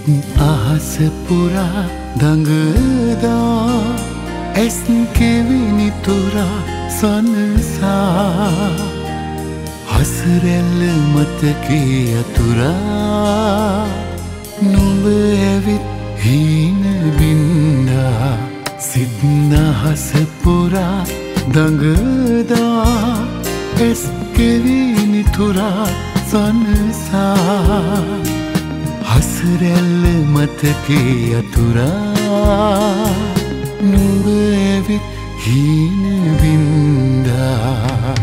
අහස පුරා දඟදා ඇස් කෙවිනි තුරා සනසා හසරැල්ල මතකේ අතුරා නුඹ ඇවිත් හීන බින්දා සිත් අහස පුරා දඟදා ඇස් කෙවිනි තුරා සනසා හසරැල්ල මතකේ අතුරා නුඹ ඇවිත් හීන බින්දා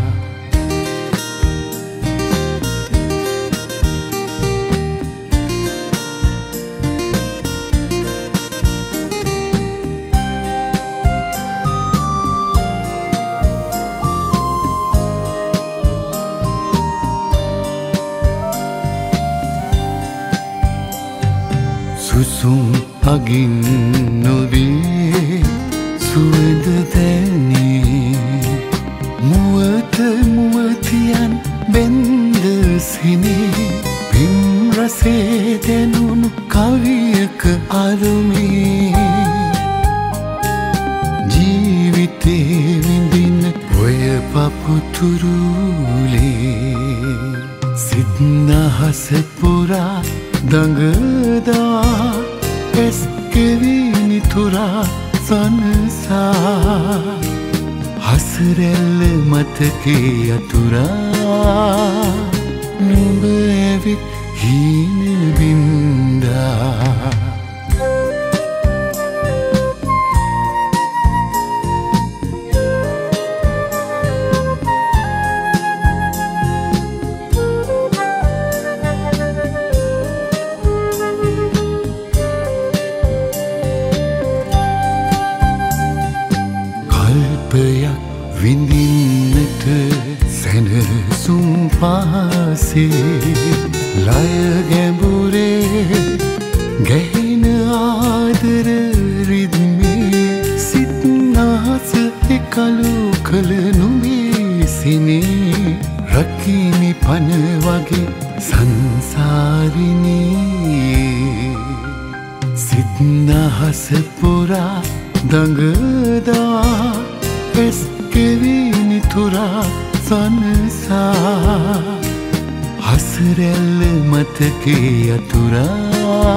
සුසුම් අගින් නොවේ සුවඳ දැනේ මුවත මුවතියන් බෙන්ද සිනේ පින් රසේ දැනුණු කවියක අරුමේ ජීවිතේ විඳින ඔය පපුතුරුලේ සිත් අහස පුරා දඟදා ඇස් කෙවිනි තුරා සනසා හසරැල්ල මතකේ අතුරා නුඹ ඇවිත් හීන බින්දා විඳින්නට සැනසුම් පහසේ ලය ගැඹුරේ ගැහෙන ආදර රිද්මේ සිත් නාස එකලු කළ නුඹේ සිනේ රකිනි පන වගේ සංසාරිනේ සිත් අහස පුරා දඟදා ඇස් කෙවිනි තුරා සනසා හසරැල්ල මතකේ අතුරා